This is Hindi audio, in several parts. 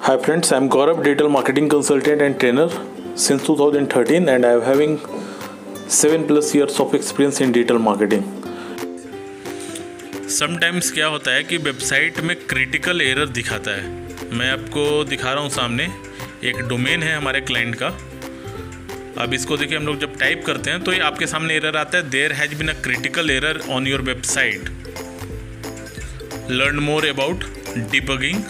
Hi friends, I am Gaurav, digital marketing consultant and trainer since 2013 and I am having 7+ years of experience in digital marketing. Sometimes क्या होता है कि वेबसाइट में क्रिटिकल एरर दिखाता है। मैं आपको दिखा रहा हूँ सामने, एक डोमेन है हमारे क्लाइंट का। अब इसको देखिए, हम लोग जब टाइप करते हैं तो ये आपके सामने एरर आता है, there has been a critical error on your website, learn more about debugging.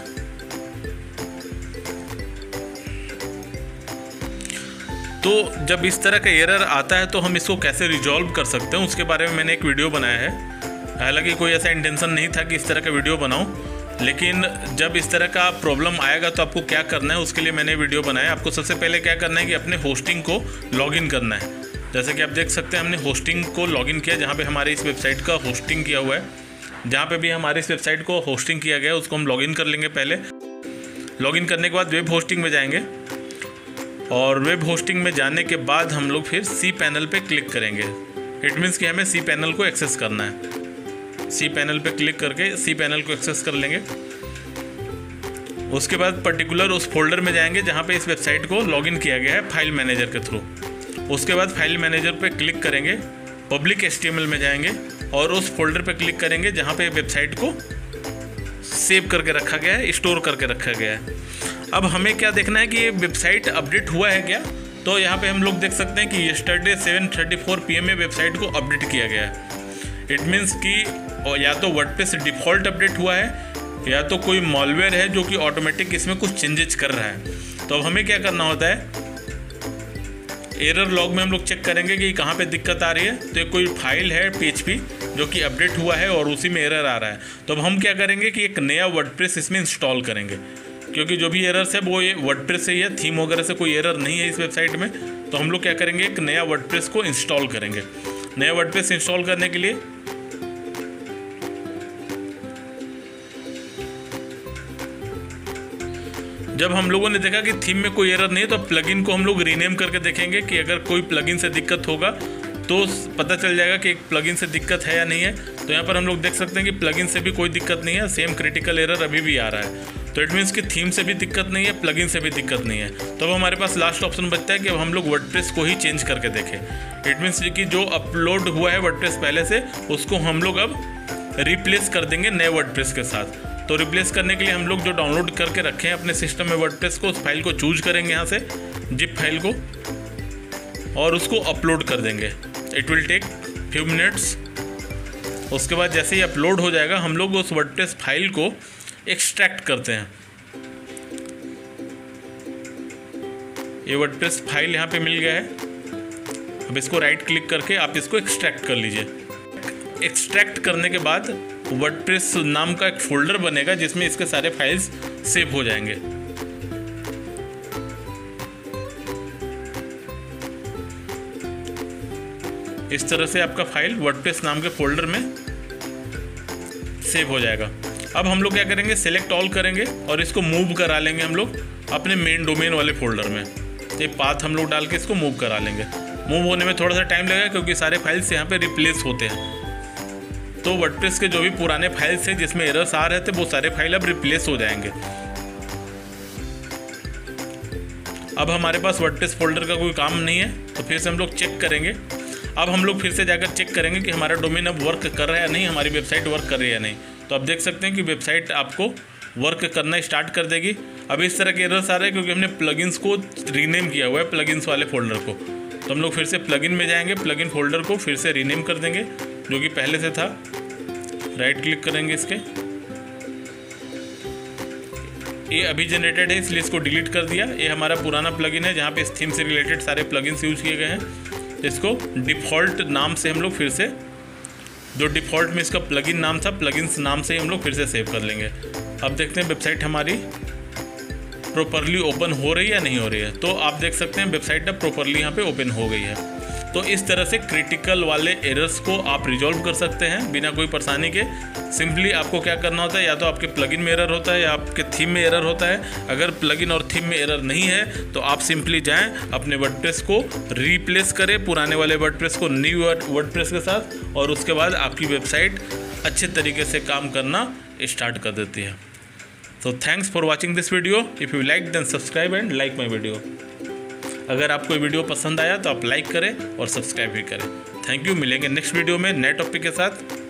तो जब इस तरह का एरर आता है तो हम इसको कैसे रिजॉल्व कर सकते हैं, उसके बारे में मैंने एक वीडियो बनाया है। हालांकि कोई ऐसा इंटेंशन नहीं था कि इस तरह का वीडियो बनाऊं, लेकिन जब इस तरह का प्रॉब्लम आएगा तो आपको क्या करना है उसके लिए मैंने वीडियो बनाया। आपको सबसे पहले क्या करना है कि अपने होस्टिंग को लॉगिन करना है। जैसे कि आप देख सकते हैं, हमने होस्टिंग को लॉगिन किया, जहाँ पे हमारे इस वेबसाइट का होस्टिंग किया हुआ है। जहाँ पे भी हमारे इस वेबसाइट को होस्टिंग किया गया है उसको हम लॉगिन कर लेंगे। पहले लॉगिन करने के बाद वेब होस्टिंग में जाएंगे और वेब होस्टिंग में जाने के बाद हम लोग फिर सी पैनल पे क्लिक करेंगे। इट मीन्स कि हमें सी पैनल को एक्सेस करना है। सी पैनल पे क्लिक करके सी पैनल को एक्सेस कर लेंगे। उसके बाद पर्टिकुलर उस फोल्डर में जाएंगे जहाँ पे इस वेबसाइट को लॉगिन किया गया है फाइल मैनेजर के थ्रू। उसके बाद फाइल मैनेजर पे क्लिक करेंगे, पब्लिक HTML में जाएंगे और उस फोल्डर पे क्लिक करेंगे जहाँ पे वेबसाइट को सेव करके रखा गया है, स्टोर करके रखा गया है। अब हमें क्या देखना है कि ये वेबसाइट अपडेट हुआ है क्या। तो यहाँ पे हम लोग देख सकते हैं कि यस्टरडे 7:34 PM में वेबसाइट को अपडेट किया गया है। इट मीन्स कि या तो वर्डप्रेस डिफ़ॉल्ट अपडेट हुआ है या तो कोई मॉलवेयर है जो कि ऑटोमेटिक इसमें कुछ चेंजेस कर रहा है। तो अब हमें क्या करना होता है, एरर लॉग में हम लोग चेक करेंगे कि कहाँ पे दिक्कत आ रही है। तो कोई फाइल है PHP जो कि अपडेट हुआ है और उसी में एरर आ रहा है। तो अब हम क्या करेंगे कि एक नया वर्डप्रेस इसमें इंस्टॉल करेंगे, क्योंकि जो भी एरर्स है वो ये वर्डप्रेस से ही है, थीम वगैरह से कोई एरर नहीं है इस वेबसाइट में। तो हम लोग क्या करेंगे, एक नया वर्डप्रेस को इंस्टॉल करेंगे। नया वर्डप्रेस इंस्टॉल करने के लिए जब हम लोगों ने देखा कि थीम में कोई एरर नहीं है तो प्लगइन को हम लोग रीनेम करके देखेंगे कि अगर कोई प्लगइन से दिक्कत होगा तो पता चल जाएगा कि एक प्लगइन से दिक्कत है या नहीं है। तो यहाँ पर हम लोग देख सकते हैं कि प्लगइन से भी कोई दिक्कत नहीं है, सेम क्रिटिकल एरर अभी भी आ रहा है। तो इट मीन्स कि थीम से भी दिक्कत नहीं है, प्लगइन से भी दिक्कत नहीं है। तो अब हमारे पास लास्ट ऑप्शन बचता है कि अब हम लोग वर्डप्रेस को ही चेंज करके देखें। इट मीन्स कि जो अपलोड हुआ है वर्डप्रेस पहले से, उसको हम लोग अब रिप्लेस कर देंगे नए वर्डप्रेस के साथ। तो रिप्लेस करने के लिए हम लोग जो डाउनलोड करके रखे हैं अपने सिस्टम में वर्डप्रेस को, उस फाइल को चूज करेंगे यहाँ से, जिप फाइल को, और उसको अपलोड कर देंगे। It will take few minutes. उसके बाद जैसे ही अपलोड हो जाएगा हम लोग उस वर्डप्रेस फाइल को एक्सट्रैक्ट करते हैं। ये वर्डप्रेस फाइल यहाँ पे मिल गया है। अब इसको राइट क्लिक करके आप इसको एक्सट्रैक्ट कर लीजिए। एक्सट्रैक्ट करने के बाद वर्डप्रेस नाम का एक फोल्डर बनेगा जिसमें इसके सारे फाइल्स सेव हो जाएंगे। इस तरह से आपका फाइल वर्डप्रेस नाम के फोल्डर में सेव हो जाएगा। अब हम लोग क्या करेंगे, सेलेक्ट ऑल करेंगे और इसको मूव करा लेंगे हम लोग अपने मेन डोमेन वाले फोल्डर में। ये पाथ हम लोग डाल के इसको मूव करा लेंगे। मूव होने में थोड़ा सा टाइम लगेगा क्योंकि सारे फाइल्स यहाँ पे रिप्लेस होते हैं। तो वर्डप्रेस के जो भी पुराने फाइल्स हैं जिसमें एरर्स आ रहे थे वो सारे फाइल अब रिप्लेस हो जाएंगे। अब हमारे पास वर्डप्रेस फोल्डर का कोई काम नहीं है, तो फिर से हम लोग चेक करेंगे। अब हम लोग फिर से जाकर चेक करेंगे कि हमारा डोमेन अब वर्क कर रहा है या नहीं, हमारी वेबसाइट वर्क कर रही है या नहीं। तो आप देख सकते हैं कि वेबसाइट आपको वर्क करना स्टार्ट कर देगी। अब इस तरह के एरर्स आ रहे हैं क्योंकि हमने प्लगइन्स को रीनेम किया हुआ है, प्लगइन्स वाले फोल्डर को। तो हम लोग फिर से प्लगइन में जाएंगे, प्लगइन फोल्डर को फिर से रीनेम कर देंगे जो कि पहले से था। राइट क्लिक करेंगे इसके, ये अभी जनरेटेड है इसलिए इसको डिलीट कर दिया। ये हमारा पुराना प्लगइन है जहाँ पे इस थीम से रिलेटेड सारे प्लगइन्स यूज किए गए हैं। इसको डिफ़ॉल्ट नाम से हम लोग फिर से, जो डिफ़ॉल्ट में इसका प्लगइन नाम था, प्लगइन्स नाम से ही हम लोग फिर से सेव कर लेंगे। अब देखते हैं वेबसाइट हमारी प्रॉपरली ओपन हो रही है या नहीं हो रही है। तो आप देख सकते हैं वेबसाइट अब प्रॉपरली यहाँ पे ओपन हो गई है। तो इस तरह से क्रिटिकल वाले एरर्स को आप रिजॉल्व कर सकते हैं बिना कोई परेशानी के। सिंपली आपको क्या करना होता है, या तो आपके प्लगइन में एरर होता है या आपके थीम में एरर होता है। अगर प्लगइन और थीम में एरर नहीं है तो आप सिंपली जाएं, अपने वर्डप्रेस को रिप्लेस करें पुराने वाले वर्डप्रेस को न्यू वर्डप्रेस के साथ, और उसके बाद आपकी वेबसाइट अच्छे तरीके से काम करना स्टार्ट कर देती है। So thanks for watching this video. If you liked then subscribe and like my video. अगर आपको वीडियो पसंद आया तो आप लाइक करें और सब्सक्राइब भी करें। Thank you. मिलेंगे नेक्स्ट वीडियो में नए टॉपिक के साथ।